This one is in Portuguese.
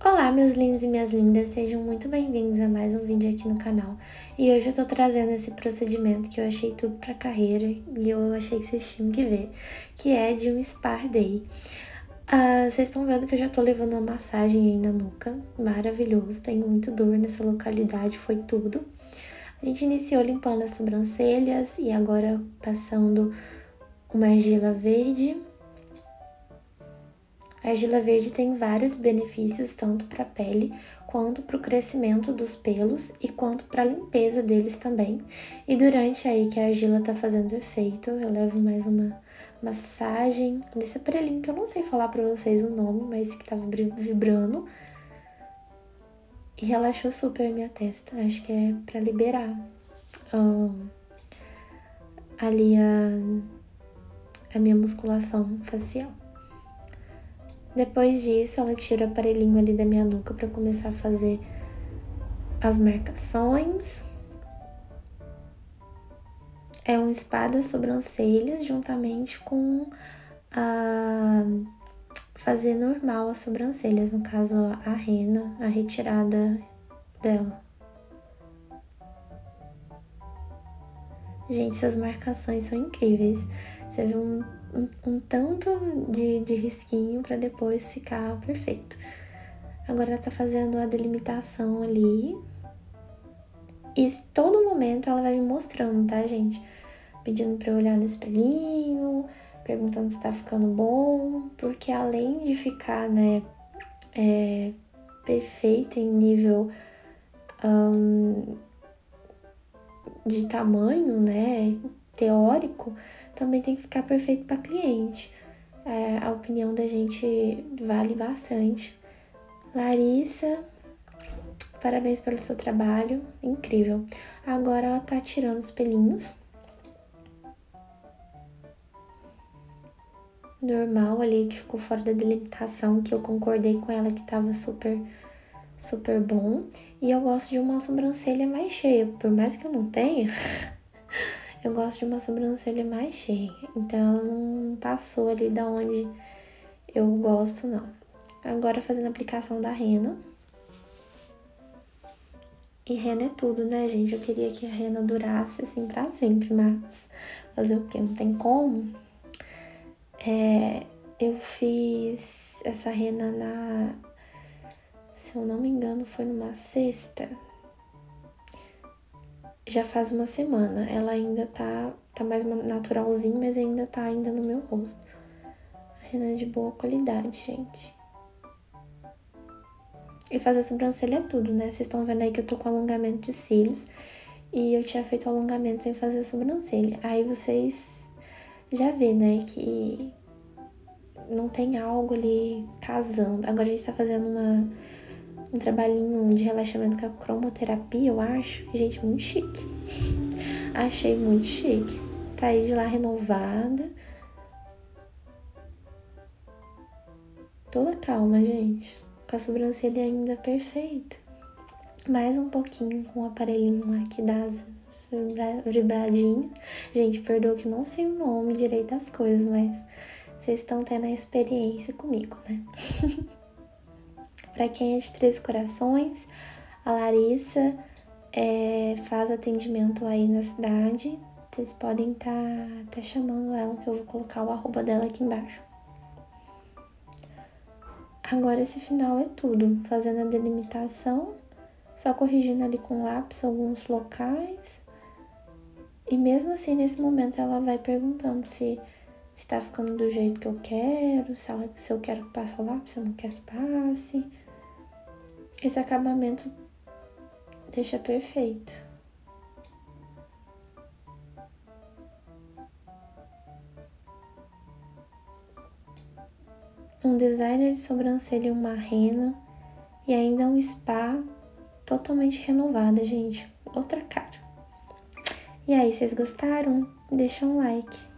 Olá, meus lindos e minhas lindas, sejam muito bem-vindos a mais um vídeo aqui no canal. E hoje eu tô trazendo esse procedimento que eu achei tudo pra carreira e eu achei que vocês tinham que ver, que é de um Spa Day. Vocês estão vendo que eu já tô levando uma massagem aí na nuca, maravilhoso, tenho muito dor nessa localidade, foi tudo. A gente iniciou limpando as sobrancelhas e agora passando uma argila verde. A argila verde tem vários benefícios, tanto para a pele, quanto para o crescimento dos pelos e quanto para a limpeza deles também. E durante aí que a argila tá fazendo efeito, eu levo mais uma massagem desse aparelhinho que eu não sei falar para vocês o nome, mas que tava vibrando. E relaxou super minha testa, acho que é para liberar ali a minha musculação facial. Depois disso, ela tira o aparelhinho ali da minha nuca para começar a fazer as marcações. É um spa das sobrancelhas, juntamente com fazer normal as sobrancelhas, no caso a rena, a retirada dela. Gente, essas marcações são incríveis. Você vê um tanto de risquinho pra depois ficar perfeito. Agora ela tá fazendo a delimitação ali. E todo momento ela vai me mostrando, tá, gente? Pedindo pra eu olhar no espelhinho, perguntando se tá ficando bom. Porque além de ficar, né, perfeita em nível de tamanho, né, teórico, também tem que ficar perfeito para cliente. A opinião da gente vale bastante. Larissa, parabéns pelo seu trabalho, incrível. Agora ela tá tirando os pelinhos. Normal ali, que ficou fora da delimitação, que eu concordei com ela que tava super bom. E eu gosto de uma sobrancelha mais cheia, por mais que eu não tenha, eu gosto de uma sobrancelha mais cheia. Então ela não passou ali da onde eu gosto, não. Agora fazendo a aplicação da rena. E rena é tudo, né, gente? Eu queria que a rena durasse assim pra sempre, mas fazer o quê? Não tem como. Eu fiz essa rena se eu não me engano, foi numa sexta. Já faz uma semana. Ela ainda tá mais naturalzinho, mas ainda tá no meu rosto. Rena de boa qualidade, gente. E fazer a sobrancelha é tudo, né? Vocês estão vendo aí que eu tô com alongamento de cílios. E eu tinha feito alongamento sem fazer a sobrancelha. Aí vocês já vê, né, que não tem algo ali casando. Agora a gente tá fazendo um trabalhinho de relaxamento com a cromoterapia, eu acho. Gente, muito chique. Achei muito chique. Tá aí de lá renovada. Toda calma, gente. Com a sobrancelha ainda perfeita. Mais um pouquinho com o aparelhinho lá que dá as vibradinhas. Gente, perdoa que não sei o nome direito das coisas, mas vocês estão tendo a experiência comigo, né? Pra quem é de Três Corações, a Larissa faz atendimento aí na cidade. Vocês podem tá chamando ela, que eu vou colocar o arroba dela aqui embaixo. Agora esse final é tudo, fazendo a delimitação, só corrigindo ali com lápis alguns locais. E mesmo assim, nesse momento, ela vai perguntando se tá ficando do jeito que eu quero, se eu quero que passe o lápis, se eu não quero que passe. Esse acabamento deixa perfeito. Um designer de sobrancelha e uma rena. E ainda um spa totalmente renovada, gente. Outra cara. E aí, vocês gostaram? Deixa um like.